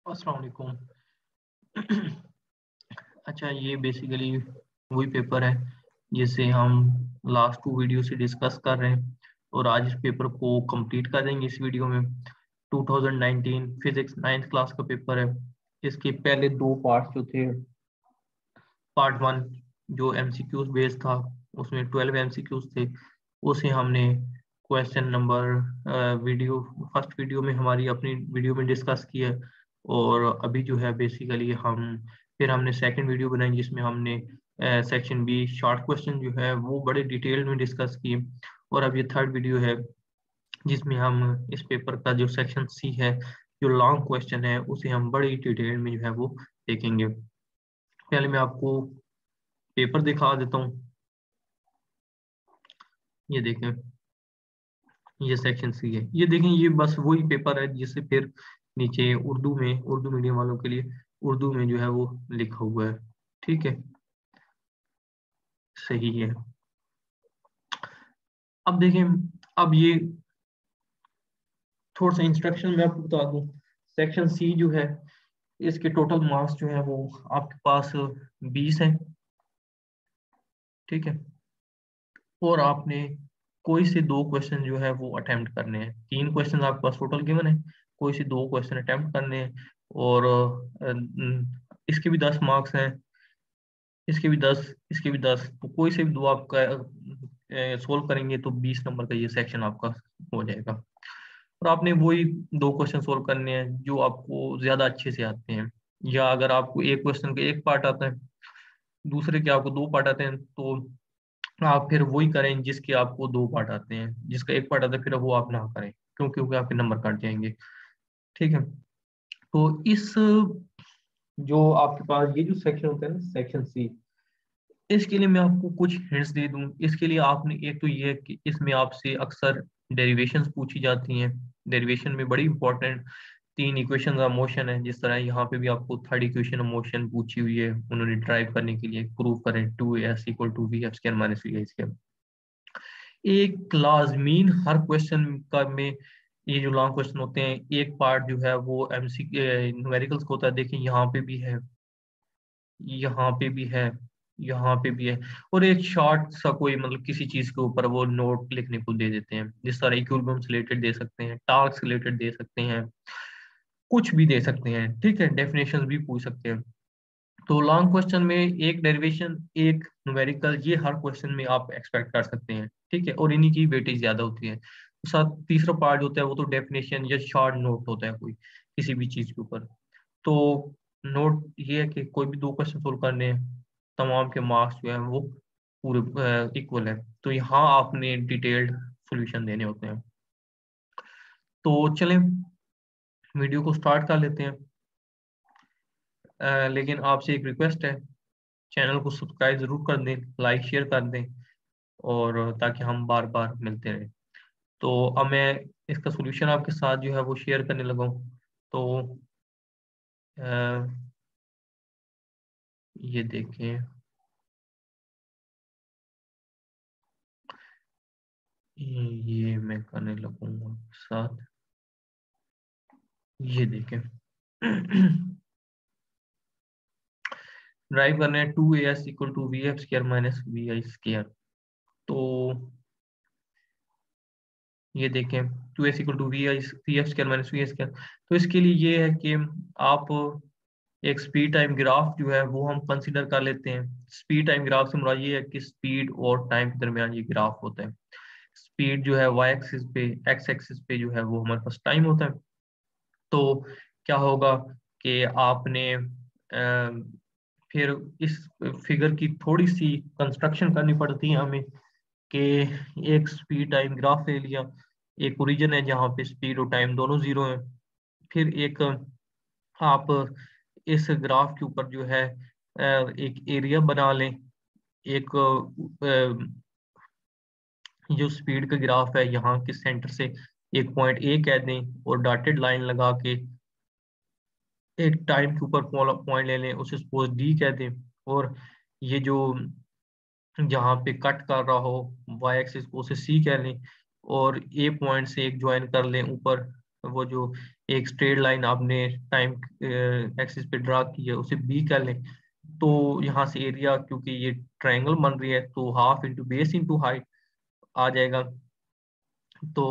अस्सलाम वालेकुम। अच्छा, ये बेसिकली वही पेपर है जिसे हम लास्ट 2 वीडियो से डिस्कस कर रहे हैं और आज इस पेपर को कंप्लीट कर देंगे इस वीडियो में। 2019 फिजिक्स 9th क्लास का पेपर है। इसके पहले 2 पार्ट्स जो थे, पार्ट 1 जो एमसीक्यूज बेस्ड था, उसमें 12 एमसीक्यूज थे। उसे हमने question number video first video में हमारी अपनी वीडियो में डिस्कस किया। और अभी जो है बेसिकली फिर हमने सेकंड वीडियो बनाई जिसमें हमने सेक्शन बी शॉर्ट क्वेश्चन जो है वो बड़े डिटेल में डिस्कस किए। और अब ये थर्ड वीडियो है जिसमें हम इस पेपर का जो सेक्शन सी है, जो लॉन्ग क्वेश्चन है, उसे हम बड़ी डिटेल में जो है वो देखेंगे। पहले मैं आपको पेपर दिखा देता हूँ। ये देखें, ये सेक्शन सी है। ये देखें, ये बस वही पेपर है जिससे फिर नीचे उर्दू में, उर्दू मीडियम वालों के लिए उर्दू में जो है वो लिखा हुआ है। ठीक है, सही है। अब देखें, अब ये थोड़ा सा इंस्ट्रक्शन मैं आपको बता दूं। सेक्शन सी जो है, इसके टोटल मार्क्स जो है वो आपके पास 20 है। ठीक है, और आपने कोई से 2 क्वेश्चन जो है वो अटेम्प्ट करने हैं। 3 क्वेश्चन आपके पास टोटल गिवन है, कोई से 2 क्वेश्चन अटेम्प्ट करने हैं। और इसके भी 10 मार्क्स हैं, इसके भी 10, इसके भी 10। तो कोई से भी 2 आपका सोल्व करेंगे तो 20 नंबर का ये सेक्शन आपका हो जाएगा। और आपने वही 2 क्वेश्चन सोल्व करने हैं जो आपको ज्यादा अच्छे से आते हैं। या अगर आपको एक क्वेश्चन का एक पार्ट आता है, दूसरे के आपको 2 पार्ट आते हैं, तो आप फिर वही करें जिसके आपको 2 पार्ट आते हैं। जिसका एक पार्ट आता है फिर वो आप ना करें, क्योंकि आपके नंबर कट जाएंगे। ठीक है, तो इस जो आपके पास ये जो सेक्शन होता है ना, सेक्शन सी, इसके लिए मैं आपको कुछ हिंट्स दे दूं। इसके लिए आपने, एक तो ये है कि इसमें आपसे अक्सर डेरिवेशंस पूछी जाती हैं। डेरिवेशन में बड़ी इंपॉर्टेंट 3 इक्वेशन ऑफ मोशन है। जिस तरह यहाँ पे भी आपको थर्ड इक्वेशन ऑफ मोशन पूछी हुई है, उन्होंने ड्राइव करने के लिए प्रूव करें 2s equal to V F square minus V I square. एक लाजमीन हर क्वेश्चन का में, ये जो लॉन्ग क्वेश्चन होते हैं, एक पार्ट जो है वो एमसी न्यूमेरिकल्स का होता है। देखिए यहाँ पे भी है, यहाँ पे भी है, यहाँ पे भी है। और एक शॉर्ट सा कोई मतलब किसी चीज के ऊपर वो नोट लिखने को दे देते हैं। जिस तरह इक्विलिब्रियम से रिलेटेड दे सकते हैं, टार्क से रिलेटेड दे सकते हैं, कुछ भी दे सकते हैं। ठीक है, डेफिनेशन भी पूछ सकते हैं। तो लॉन्ग क्वेश्चन में एक डेरिवेशन, एक न्यूमेरिकल, ये हर क्वेश्चन में आप एक्सपेक्ट कर सकते हैं। ठीक है, और इन्हीं की वेटेज ज्यादा होती है। तो साथ तीसरा पार्ट होता है वो तो डेफिनेशन या शॉर्ट नोट होता है कोई किसी भी चीज के ऊपर। तो नोट ये है कि कोई भी 2 क्वेश्चन सोल्व करने हैं, तमाम के मार्क्स जो है वो पूरे इक्वल है। तो यहाँ आपने डिटेल्ड सॉल्यूशन देने होते हैं। तो चलें वीडियो को स्टार्ट कर लेते हैं। लेकिन आपसे एक रिक्वेस्ट है, चैनल को सब्सक्राइब जरूर कर दें, लाइक शेयर कर दें, और ताकि हम बार बार मिलते रहें। तो अब मैं इसका सॉल्यूशन आपके साथ जो है वो शेयर करने लगा हूँ। तो अ, ये देखें, ये मैं करने लगूंगा आपके साथ। ये देखें, ड्राइव करना है 2as equal to V F square minus V I square. तो ये देखें, 2s equal to V F square minus V I square. तो इसके लिए ये है कि आप एक स्पीड टाइम ग्राफ जो है वो हम कंसीडर कर लेते हैं। स्पीड टाइम ग्राफ से मुराद ये है कि स्पीड और टाइम के दरमियान ये ग्राफ होता है। स्पीड जो है वाई एक्सिस पे, एक्स एक्सिस पे जो है वो हमारे पास टाइम होता है। तो क्या होगा कि आपने फिर इस फिगर की थोड़ी सी कंस्ट्रक्शन करनी पड़ती है हमें, कि एक स्पीड टाइम ग्राफ ले लिया, एक ओरिजिन है जहाँ पे स्पीड और टाइम दोनों जीरो है। फिर एक आप इस ग्राफ के ऊपर जो है एक एरिया बना लें। एक जो स्पीड का ग्राफ है, यहाँ के सेंटर से एक पॉइंट ए कह दें और डॉटेड लाइन लगा के एक टाइम के ऊपर पॉइंट ले लें, उसे सपोज डी कह दें। और ये जो जहाँ पे कट कर रहा हो वाई एक्सिस को, उसे सी कह लें। और ए पॉइंट से एक ज्वाइन कर लें ऊपर वो जो एक स्ट्रेट लाइन आपने टाइम एक्सिस पे ड्रा की है उसे बी कर लें, तो यहाँ से एरिया, क्योंकि ये ट्रायंगल बन रही है, तो half into base into height आ जाएगा। तो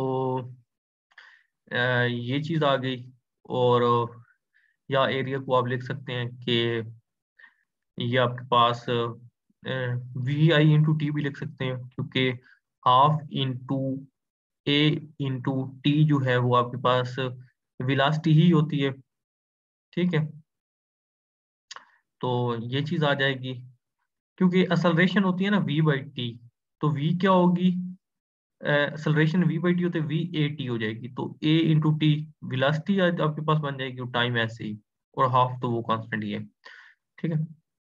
ये चीज आ गई। और या एरिया को आप लिख सकते हैं कि ये आपके पास वी आई इंटू टी भी लिख सकते हैं, क्योंकि half into A into T जो है वो आपके पास विलासिटी ही होती है। ठीक है, तो ये चीज आ जाएगी। क्योंकि असलरेशन होती है ना वी बाई टी, तो वी क्या होगी, एक्सेलरेशन v बाई टी होते वी ए टी हो जाएगी, तो a इंटू टी विलासिटी आपके पास बन जाएगी, और टाइम ऐसे ही, और हाफ तो वो कांस्टेंट ही है। ठीक है,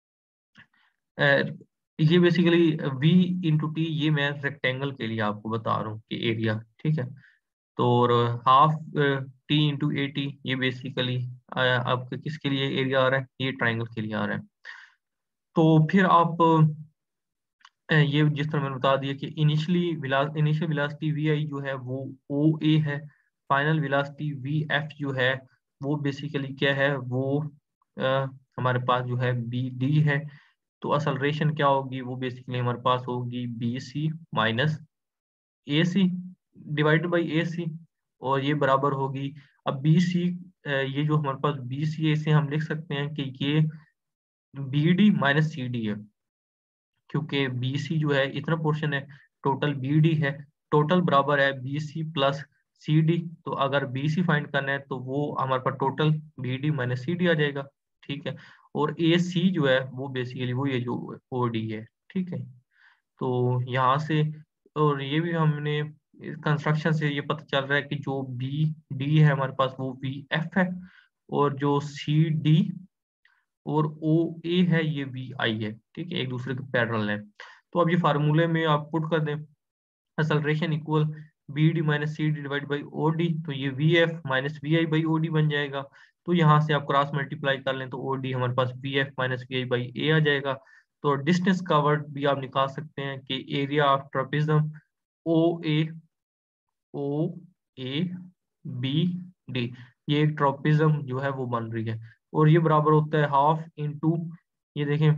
ये बेसिकली v इंटू टी, ये मैं रेक्टेंगल के लिए आपको बता रहा हूँ कि एरिया। ठीक है, तो और half T into A T, ये बेसिकली आपके किसके लिए एरिया आ रहा है, ये ट्राइंगल के लिए आ रहा है। तो फिर आप ये जिस तरह मैंने बता दिया कि इनिशियल वेलोसिटी वी आई जो है वो ओ ए है, फाइनल वेलोसिटी वी एफ जो है वो बेसिकली क्या है, वो अ, हमारे पास जो है बी डी है। तो असलरेशन क्या होगी, वो बेसिकली हमारे पास होगी B C minus A C divided by A C, और ये बराबर होगी, अब बी सी, ये जो हमारे पास बी सी, इसे हम लिख सकते हैं कि ये B D minus C D है, क्योंकि बी सी जो है इतना पोर्शन है, टोटल बी डी है, टोटल बराबर है B C plus C D. तो अगर बी सी फाइंड करना है तो वो हमारे पास total B D minus C D आ जाएगा। ठीक है, और ए सी जो है वो बेसिकली वो ये जो ओ डी है। ठीक है, तो यहाँ से, और ये भी हमने कंस्ट्रक्शन से ये पता चल रहा है कि जो बी डी है हमारे पास वो वी एफ है, और जो सी डी और ओ ए है ये वी आई है। ठीक है, एक दूसरे के पैरेलल है। तो अब ये फार्मूले में आप पुट कर दें, acceleration equal B D minus C D divide by O D, तो ये V F minus V I by O D बन जाएगा। तो यहाँ से आप क्रॉस मल्टीप्लाई कर लें तो ओ डी हमारे पास V F minus V I by A आ जाएगा। तो डिस्टेंस कवर्ड भी आप निकाल सकते हैं कि area of trapezium O A, O A B D, ये एक ट्रापेजियम जो है वो बन रही है, और ये बराबर होता है हाफ इंटू, ये देखें,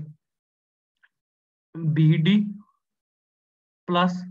B D plus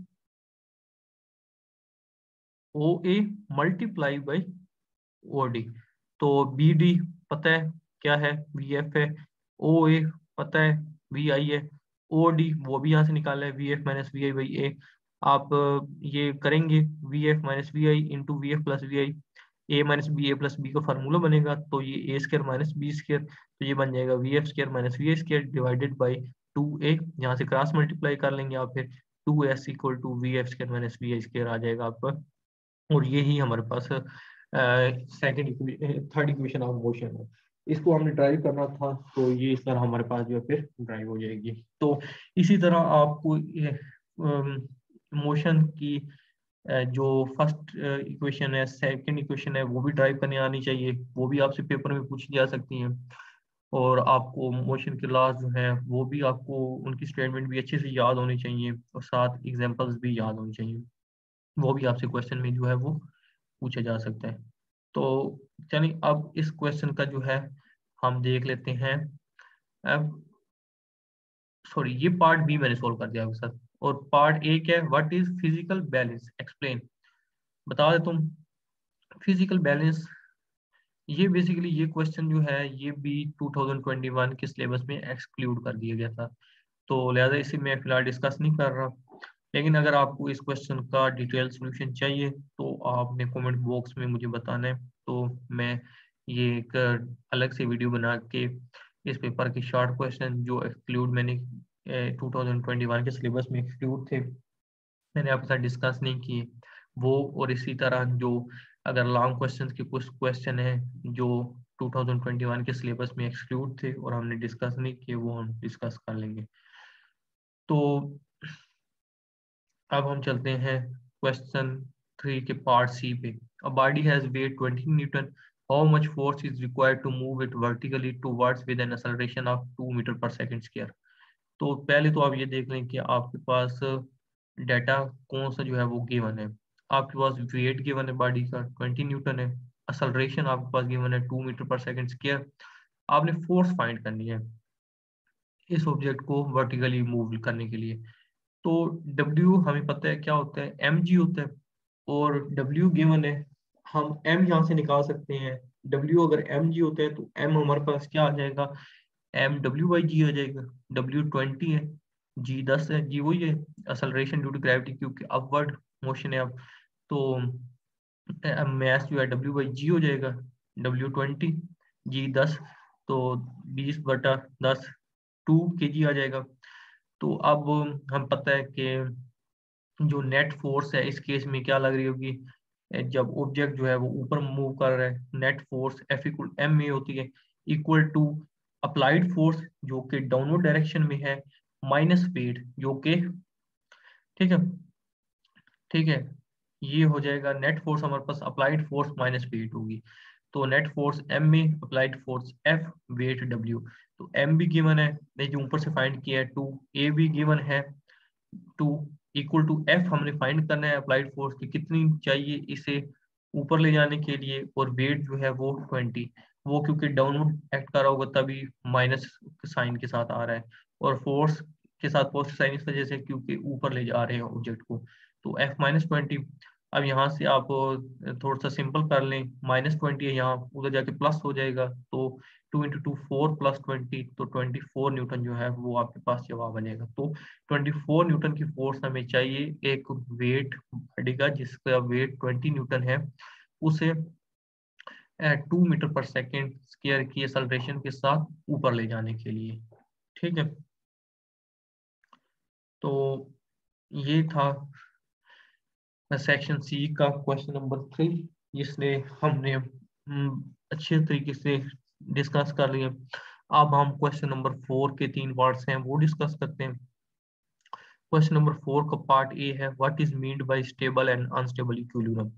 O A multiply by O D. तो बी डी पता है क्या है, वी एफ है, ओ ए पता है वी आई है, ओ डी वो भी यहाँ से निकाला है V F minus V I by A. आप ये करेंगे V F minus V I into V F plus V I, A minus B A plus B का फार्मूला बनेगा, तो ये A square minus B square, तो ये बन जाएगा V F square minus V I square divided by two A, यहाँ से क्रॉस मल्टीप्लाई कर लेंगे आप, फिर two S equal to V F square minus V I square आ जाएगा आपका। और ये ही हमारे पास second third equation of motion है। इसको हमने ड्राइव करना था, तो ये इस तरह हमारे पास जो है फिर ड्राइव हो जाएगी। तो इसी तरह आपको मोशन की जो फर्स्ट इक्वेशन है, सेकंड इक्वेशन है, वो भी ड्राइव करने आनी चाहिए, वो भी आपसे पेपर में पूछी जा सकती हैं। और आपको मोशन के लॉज जो है वो भी आपको उनकी स्टेटमेंट भी अच्छे से याद होनी चाहिए, और साथ एग्जांपल्स भी याद होनी चाहिए, वो भी आपसे क्वेश्चन में जो है वो पूछा जा सकता है। तो चलिए अब इस क्वेश्चन का जो है हम देख लेते हैं। अब सॉरी, ये पार्ट बी मैंने सोल्व कर दिया आपके साथ, और पार्ट ए क्या है, what is physical balance explain, बता दे तुम। फिजिकल बैलेंस, ये बेसिकली ये क्वेश्चन जो है ये भी 2021 के सिलेबस में एक्सक्लूड कर दिया गया था, तो लिहाजा इसे मैं फिलहाल डिस्कस नहीं कर रहा। लेकिन अगर आपको इस क्वेश्चन का डिटेल सॉल्यूशन चाहिए तो आपने कमेंट बॉक्स में मुझे बताना है, तो मैं ये एक अलग से वीडियो बना के इस पेपर के शॉर्ट क्वेश्चन जो एक्सक्लूड मैंने 2021 के सिलेबस में एक्सक्लूड थे, मैंने आपके साथ डिस्कस नहीं किए वो, और इसी तरह जो अगर लॉन्ग क्वेश्चन के कुछ क्वेश्चन है जो 2021 के सिलेबस में एक्सक्लूड थे और हमने डिस्कस नहीं किए, वो हम डिस्कस कर लेंगे। तो अब हम चलते हैं क्वेश्चन 3 के पार्ट सी पे। A body has weight 20 newton, how much force is required to move it vertically towards with an acceleration of 2 meter per second square. तो पहले तो आप ये देख लें कि आपके पास डाटा कौन सा जो है वो गिवन है। आपके पास वेट गिवन है बॉडी का 20 न्यूटन है, एक्सेलरेशन आपके पास गिवन है 2 मीटर पर सेकंड स्क्वायर। आपने फोर्स फाइंड करनी है इस ऑब्जेक्ट को वर्टिकली मूव करने के लिए। तो W हमें पता है क्या होता है, mg होता है, और W गिवन है, हम m यहाँ से निकाल सकते हैं। W अगर mg होता है तो m हमारे पास क्या आ जाएगा, m W/g आ जाएगा। W 20 है, g 10 है, g वही है एक्सेलरेशन ड्यू टू ग्रेविटी क्योंकि अपवर्ड मोशन है अब। तो मास जो है W/g हो जाएगा, W 20, g 10, तो 20/10 2 kg आ जाएगा। तो अब हम पता है कि जो नेट फोर्स है इस केस में क्या लग रही होगी, जब ऑब्जेक्ट जो है वो ऊपर मूव कर रहा है, net force F equal M A होती है, इक्वल टू अप्लाइड फोर्स जो कि डाउनवर्ड डायरेक्शन में है, माइनस स्पीड जो कि, ठीक है, ठीक है, ये हो जाएगा नेट फोर्स हमारे पास अप्लाइड फोर्स माइनस स्पीड होगी। तो नेट फोर्स एम में, applied force F, weight W. तो एम भी गिवन है, ये जो ऊपर से फाइंड किया है 2, ए भी गिवन है 2, इक्वल टू एफ हमने फाइंड करना है अप्लाइड फोर्स की कितनी चाहिए इसे ऊपर ले जाने के लिए, और वेट जो है वो 20, वो क्योंकि डाउनवर्ड एक्ट कर रहा होगा तभी माइनस साइन के साथ आ रहा है, और फोर्स के साथ पॉजिटिव साइन इस वजह से क्योंकि ऊपर ले जा रहे हैं ऑब्जेक्ट को। तो F-20। अब यहाँ से आप थोड़ा सा सिंपल कर लें, -20 है यहाँ, उधर जाके प्लस हो जाएगा, तो 2 × 2 4 + 20, तो 24 न्यूटन जो है वो आपके पास जवाब बनेगा। तो 24 न्यूटन की फोर्स हमें चाहिए एक वेट बॉडी का जिसका वेट 20 न्यूटन है, उसे 2 मीटर पर सेकेंड स्क्वायर की एक्सेलरेशन के साथ ऊपर ले जाने के लिए। ठीक है, तो ये था सेक्शन सी का क्वेश्चन नंबर 3, जिसने हमने अच्छे तरीके से डिस्कस कर लिया। अब हम क्वेश्चन नंबर 4 के 3 पार्ट्स हैं वो डिस्कस करते हैं। क्वेश्चन नंबर 4 का पार्ट ए है, what is meant by stable and unstable equilibrium.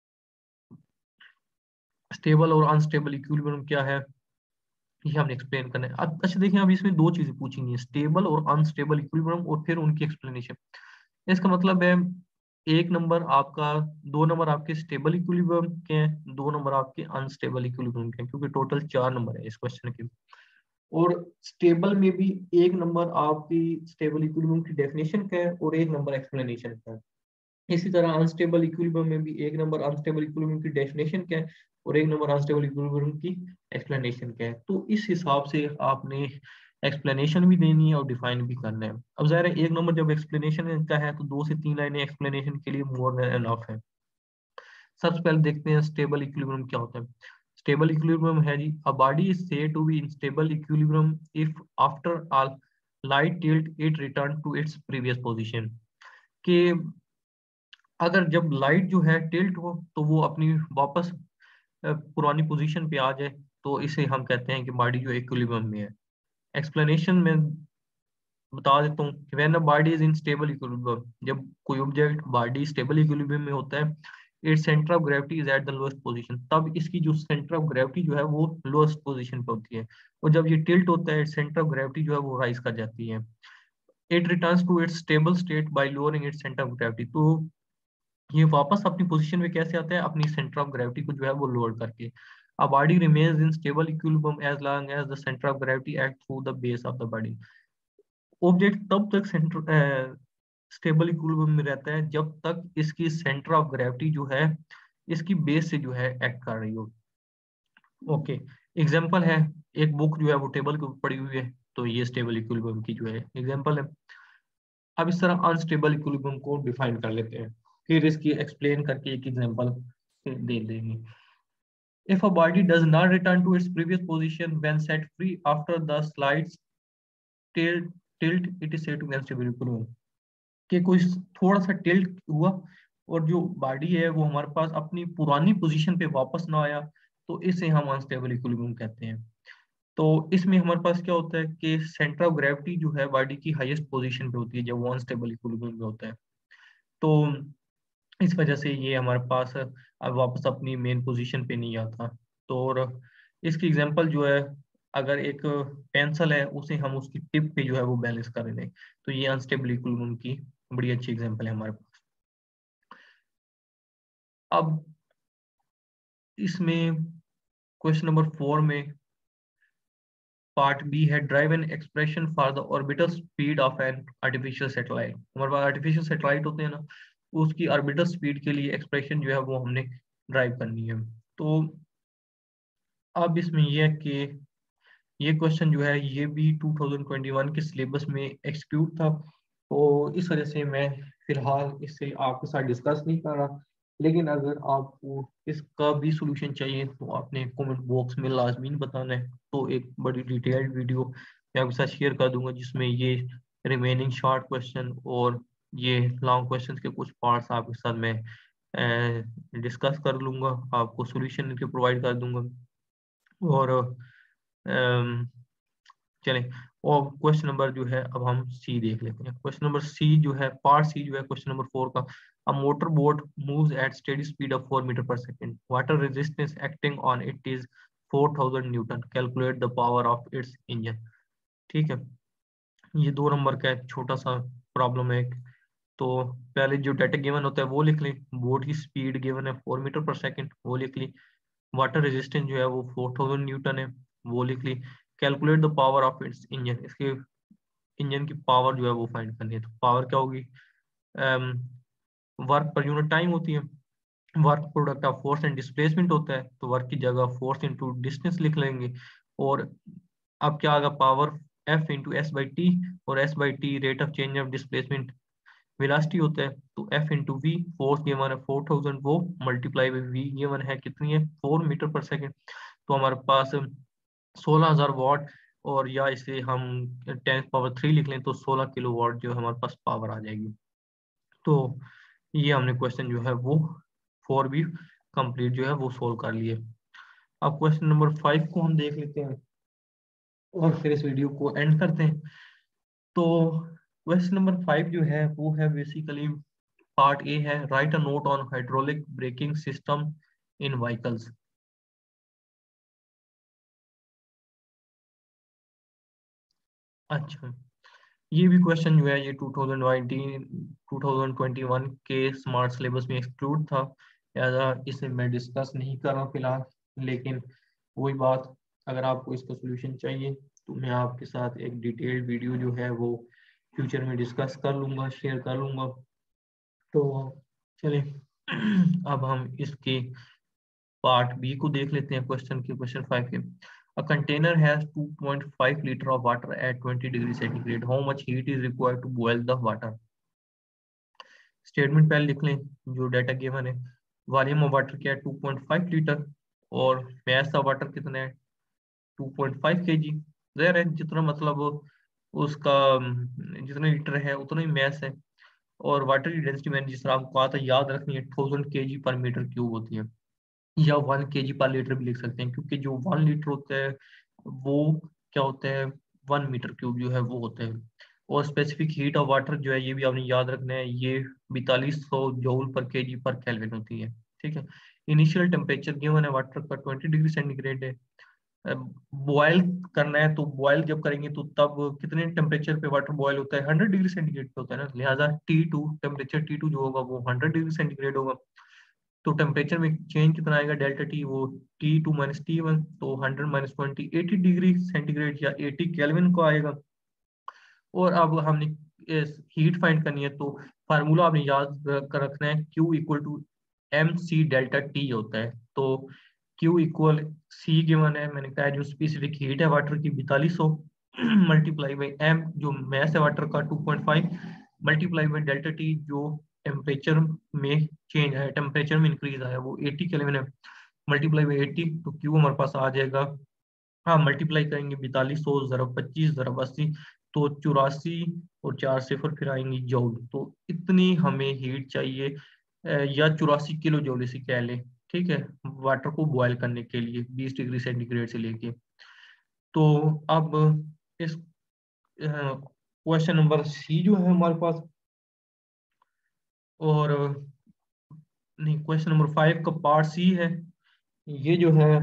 Stable और अनस्टेबल इक्विलिब्रियम क्या है ये हमने एक्सप्लेन करना है। अब अच्छा देखिए, अब इसमें दो चीजें पूछेंगी, स्टेबल और अनस्टेबल इक्विलिब्रियम, और फिर उनकी एक्सप्लेनेशन। इसका मतलब है 1 नंबर आपका, 2 नंबर आपके स्टेबल इक्विलिब्रियम के हैं, 2 नंबर आपके अनस्टेबल इक्विलिब्रियम के हैं, क्योंकि टोटल 4 नंबर है इस क्वेश्चन के। और स्टेबल में भी 1 नंबर आपकी स्टेबल इक्विलिब्रियम की डेफिनेशन का है और 1 नंबर एक्सप्लेनेशन का है। इसी तरह अनस्टेबल इक्विलिब्रियम में भी 1 नंबर अनस्टेबल इक्विलिब्रियम की डेफिनेशन क्या है और 1 नंबर अनस्टेबल इक्विलिब्रियम की एक्सप्लेनेशन क्या है। तो इस हिसाब से आपने एक्सप्लेनेशन भी देनी है और डिफाइन भी करना है। अब ज़ाहिर है 1 नंबर जब एक्सप्लेनेशन का है तो 2 से 3 लाइनें एक्सप्लेनेशन के लिए मोर देन एनफ है। सबसे पहले देखते हैं स्टेबल इक्विलिब्रियम क्या होता है। स्टेबल इक्विलिब्रियम है जी, a body is said to be in stable equilibrium if after all light tilt it return to its previous position. कि अगर जब लाइट जो है टिल्ट हो तो वो अपनी वापस पुरानी पोजीशन पे आ जाए, तो इसे हम कहते हैं कि बॉडी जो इक्विलिब्रियम में है। एक्सप्लेनेशन में बता देता हूँ कि when a body is in stable equilibrium, जब कोई ऑब्जेक्ट बॉडी स्टेबल इक्विलिब्रियम में होता है, its centre of gravity is at the lowest position, तब इसकी जो सेंटर ऑफ ग्रेविटी जो है वो लोएस्ट पोजीशन पे होती है। और जब ये टिल्ट होता है सेंटर ऑफ ग्रेविटी जो है वो राइज कर जाती है। It returns to its stable state by lowering its centre of gravity. तो ये वापस अपनी पोजीशन में कैसे आता है, अपनी सेंटर ऑफ ग्रेविटी को जो है वो लोअर करके। A body remains in stable equilibrium as long as the center of gravity acts through the base of the body. Object तब तक सेंटर स्टेबल इक्विलिब्रियम में रहता है जब तक इसकी सेंटर ऑफ ग्रेविटी जो है इसकी बेस से जो है एक्ट कर रही हो। ओके, एग्जांपल है, एक बुक जो है वो टेबल के ऊपर पड़ी हुई है, तो ये स्टेबल इक्विलिब्रियम की जो है एग्जांपल है। अब इस तरह अनस्टेबल इक्विलिब्रियम को डिफाइन कर लेते हैं, फिर इसकी एक्सप्लेन करके एक एग्जांपल दे देंगे। If a body does not return to its previous position when set free after the slight tilt, it is said to be unstable equilibrium. कि कोई थोड़ा सा टिल्ट हुआ और जो बॉडी है वो हमारे पास अपनी पुरानी पोजीशन पे वापस ना आया, तो इसे हम अनस्टेबल इक्विलिब्रियम कहते हैं। तो इसमें हमारे पास क्या होता है कि सेंटर ऑफ ग्रेविटी जो है बॉडी की हाईएस्ट पोजीशन पे होती है जब वो अनस्टेबल इक्विलिब्रियम में होता है। तो इस वजह से ये हमारे पास अब वापस अपनी मेन पोजीशन पे नहीं आता। तो और इसकी एग्जांपल जो है, अगर एक पेंसिल है उसे हम उसकी टिप पे जो है वो बैलेंस कर दें, तो ये अनस्टेबल इक्विलिब्रियम की बड़ी अच्छी एग्जांपल है हमारे पास। अब इसमें क्वेश्चन नंबर 4 में पार्ट बी है derive an expression for the orbital speed of an artificial satellite. हमारे पास आर्टिफिशियल सैटेलाइट होते हैं ना, उसकी ऑर्बिटल स्पीड के लिए एक्सप्रेशन जो है वो हमने ड्राइव करनी है। तो अब इसमें यह है कि ये क्वेश्चन जो है ये भी 2021 के सिलेबस में एक्सक्लूड था, तो इस वजह से मैं फिलहाल इससे आपके साथ डिस्कस नहीं कर रहा। लेकिन अगर आपको इसका भी सॉल्यूशन चाहिए तो आपने कमेंट बॉक्स में लाजमीन बताना है, तो एक बड़ी डिटेल्ड वीडियो मैं आपके साथ शेयर कर दूंगा जिसमें ये रिमेनिंग शॉर्ट क्वेश्चन और ये लॉन्ग क्वेश्चन के कुछ पार्ट्स आपके साथ मैं डिस्कस कर लूंगा, आपको सॉल्यूशन इनके प्रोवाइड कर दूंगा। और चलें, और क्वेश्चन नंबर जो है अब हम सी देख लेते हैं। क्वेश्चन नंबर सी जो है, पार्ट सी जो है क्वेश्चन नंबर 4 का, a motor boat moves at steady speed of 4 meter per second, water resistance acting on it is 4000 newton, calculate the power of its engine. ठीक है, ये 2 नंबर का एक छोटा सा प्रॉब्लम है। तो पहले जो डाटा गिवन होता है वो लिख लें, बोट की स्पीड गिवन है 4 मीटर पर सेकंड, वो लिख ली। वाटर रेजिस्टेंस जो है वो 4000 न्यूटन है, वो लिख ली। Calculate the power of its engine, इसके इंजन की पावर जो है वो फाइंड करनी है। तो पावर क्या होगी, वर्क पर यूनिट टाइम होती है, work product of force and displacement होता है, तो वर्क की जगह फोर्स इंटू डिस्टेंस लिख लेंगे। और अब क्या आएगा, power F into S by T, और S by T rate of change of displacement velocity होता है, तो F into V, force given है 4000, वो मल्टीप्लाई बाई वी गिवन है कितनी है 4 मीटर पर सेकेंड, तो हमारे पास 16,000 वाट, और या इसे हम 10 पावर 3 लिख लें तो 16 किलो वाट जो हमारे पास पावर आ जाएगी। तो ये हमने क्वेश्चन जो है वो 4 भी कंप्लीट जो है वो सोल्व कर लिए। अब क्वेश्चन नंबर 5 को हम देख लेते हैं और फिर इस वीडियो को एंड करते हैं। तो क्वेश्चन नंबर 5 जो है वो है बेसिकली पार्ट ए है, write a note on hydraulic braking system in vehicles. अच्छा, ये भी क्वेश्चन जो है ये 2019 2021 के स्मार्ट सिलेबस में एक्सक्लूड था, लिहाजा इसे मैं डिस्कस नहीं कर रहा फिलहाल। लेकिन वही बात, अगर आपको इसका सोल्यूशन चाहिए तो मैं आपके साथ एक डिटेल्ड वीडियो जो है वो फ्यूचर में डिस्कस कर लूँगा, शेयर कर लूँगा। तो चलिए अब हम इसके पार्ट बी को देख लेते हैं क्वेश्चन के, क्वेश्चन 5 के। A container has 2.5 liter of water at 20 degree centigrade. How much heat is required to boil the water? Statement पहले लिख लें जो डाटा गिवन है। वॉल्यूम ऑफ वाटर क्या है 2.5 लीटर, और मैस ऑफ वाटर कितना है 2.5 kg। ज़ाहिर है जितना मतलब उसका जितना लीटर है उतना ही मैस है। और वाटर की डेंसिटी मैंने जिस तरह आपको कहा था याद रखनी है 1000 kg पर मीटर क्यूब होती है, या 1 kg पर लीटर भी लिख सकते हैं, क्योंकि जो 1 लीटर होता है वो क्या होता है 1 मीटर क्यूब जो है वो होता है। और स्पेसिफिक हीट ऑफ वाटर जो है ये भी आपने याद रखना है, ये 4200 जूल पर केजी पर केल्विन होती है। ठीक है, इनिशियल टेम्परेचर गिवन है वाटर का 20 डिग्री सेंटीग्रेड है। बॉयल करना है, तो बॉयल जब करेंगे तो तब कितने टेम्परेचर पे वाटर बॉयल होता है 100 डिग्री सेंटीग्रेड पे होता है ना, लिहाजा T2 टेम्परेचर T2 जो होगा वो 100 डिग्री सेंटीग्रेड होगा। तो टेम्परेचर में चेंज कितना आएगा डेल्टा टी, वो T2 माइनस T1, तो 100 माइनस 20 80 डिग्री सेंटीग्रेड या 80 केल्विन को आएगा। और अब हमने हीट फाइंड करनी है, तो फार्मूला आपने याद कर रखना है, Q equal to M C delta T होता है। तो Q इक्वल सी गिवन है, मैंने कहा जो स्पेसिफिक हीट है वाटर की 4200 मल्टीप्लाई बाई एम जो मैस है वाटर का 2.5 मल्टीप्लाई बाई डेल्टा टी जो टेम्परेचर में चेंज है, टेम्परेचर में इंक्रीज आया वो 80 केल्विन है, मल्टीप्लाई बाई 80, तो Q हमारे पास आ जाएगा, हाँ मल्टीप्लाई करेंगे 4200 ज़रब 25 ज़रब 80, तो 84 और 4 सिफर फिर आएंगी जूल, तो इतनी हमें हीट चाहिए, या 84 किलो जूल इसे कह लें। ठीक है, वाटर को बॉयल करने के लिए 20 डिग्री सेंटीग्रेड से लेके। तो अब इस क्वेश्चन नंबर सी जो है हमारे पास, और नहीं क्वेश्चन नंबर 5 का पार्ट सी है, ये जो है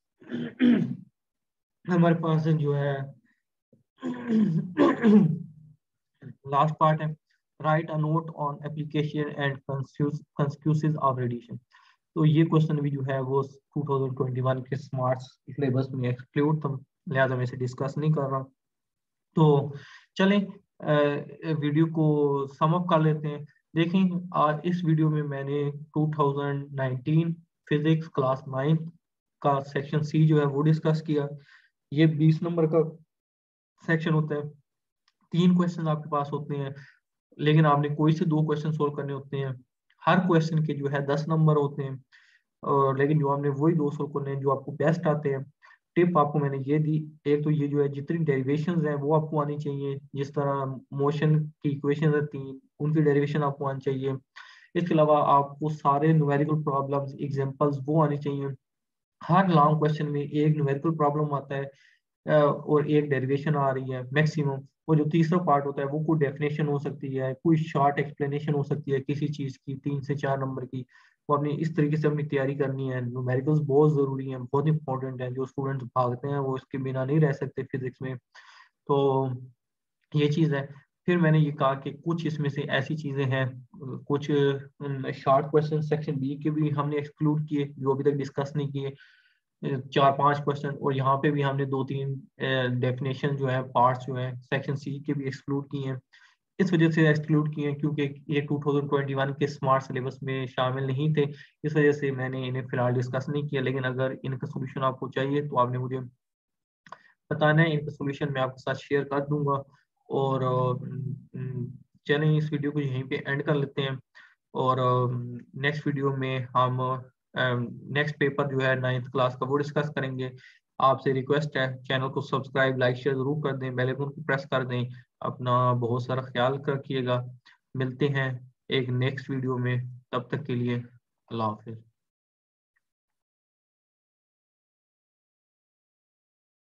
हमारे पास जो है लास्ट पार्ट है, write a note on application and consequences of radiation. तो ये क्वेश्चन भी जो है वो 2021 के स्मार्ट सिलेबस में एक्सक्लूड था, लिहाजा मैं इसे डिस्कस नहीं कर रहा। तो चलें वीडियो को सम अप कर लेते हैं। देखें आज इस वीडियो में मैंने 2019 फिजिक्स क्लास 9 का सेक्शन सी जो है वो डिस्कस किया। ये 20 नंबर का सेक्शन होता है, 3 क्वेश्चन आपके पास होते हैं, लेकिन आपने कोई से 2 क्वेश्चन सोल्व करने होते हैं। हर क्वेश्चन के जो है 10 नंबर होते हैं, और लेकिन जो आपने वही 2 सोल्व करने हैं जो आपको बेस्ट आते हैं। टिप आपको मैंने ये दी, एक तो ये जो है जितनी डेरिवेशंस हैं वो आपको आनी चाहिए, जिस तरह मोशन की इक्वेशन है 3 उनकी डेरिवेशन आपको आनी चाहिए। इसके अलावा आपको सारे न्यूमेरिकल प्रॉब्लम्स एग्जांपल्स वो आनी चाहिए। हर लॉन्ग क्वेश्चन में एक न्यूमेरिकल प्रॉब्लम आता है और एक डेरिवेशन आ रही है मैक्सिमम। वो जो तीसरा पार्ट होता है वो कोई डेफिनेशन हो सकती है, कोई शॉर्ट एक्सप्लेनेशन हो सकती है किसी चीज की 3 से 4 नंबर की। वो अपनी इस तरीके से अपनी तैयारी करनी है। न्यूमेरिकल्स बहुत जरूरी हैं, बहुत इंपॉर्टेंट है। जो स्टूडेंट्स भागते हैं वो इसके बिना नहीं रह सकते फिजिक्स में। तो ये चीज है। फिर मैंने ये कहा कि कुछ इसमें से ऐसी चीजें हैं, कुछ शॉर्ट क्वेश्चन सेक्शन बी के भी हमने एक्सक्लूड किए जो अभी तक डिस्कस नहीं किए, 4-5 क्वेश्चन। और यहाँ पे भी हमने 2-3 डेफिनेशन जो है पार्ट्स जो है सेक्शन सी के भी एक्सक्लूड किए हैं। इस वजह से एक्सक्लूड किए हैं क्योंकि ये 2021 के स्मार्ट सिलेबस में शामिल नहीं थे, इस वजह से मैंने इन्हें फिलहाल डिस्कस नहीं किया। लेकिन अगर इनका सोल्यूशन आपको चाहिए तो आपने मुझे बताना है, इनका सोल्यूशन मैं आपके साथ शेयर कर दूंगा। और चलें इस वीडियो को यहीं पे एंड कर लेते हैं, और नेक्स्ट वीडियो में हम नेक्स्ट पेपर जो है 9th क्लास का वो डिस्कस करेंगे। आपसे रिक्वेस्ट है चैनल को सब्सक्राइब लाइक शेयर जरूर कर दें, बेल आइकन को प्रेस कर दें। अपना बहुत सारा ख्याल रखिएगा। मिलते हैं एक नेक्स्ट वीडियो में, तब तक के लिए अल्लाह हाफिज।